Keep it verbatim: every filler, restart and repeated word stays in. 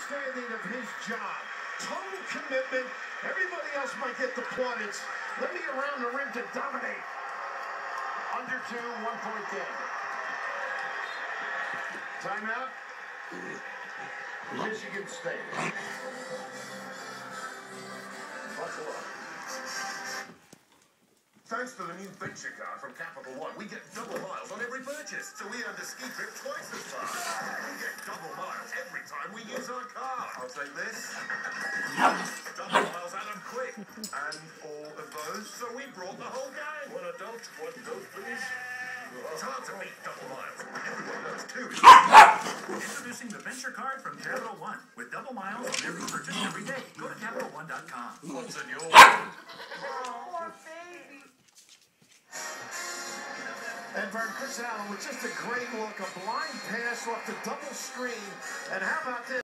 understanding of his job. Total commitment. Everybody else might get the plaudits. Let me around the rim to dominate. Under two, one-point game. Timeout. Michigan State. Buffalo. Thanks to the new Venture Card from Capital One, we get double miles on every purchase, so we earn the ski trip twice as far. We get double miles every time we use our car. I'll take this. Double miles and I'm quick. And all of those, so we brought the whole gang. One adult, one adult, please. It's hard to beat double miles. Everyone knows two. Introducing the Venture Card from Capital One. With double miles on every purchase every day. Go to Capital One dot com. What's in your And for Chris Allen with just a great look, a blind pass off the double screen. And how about this?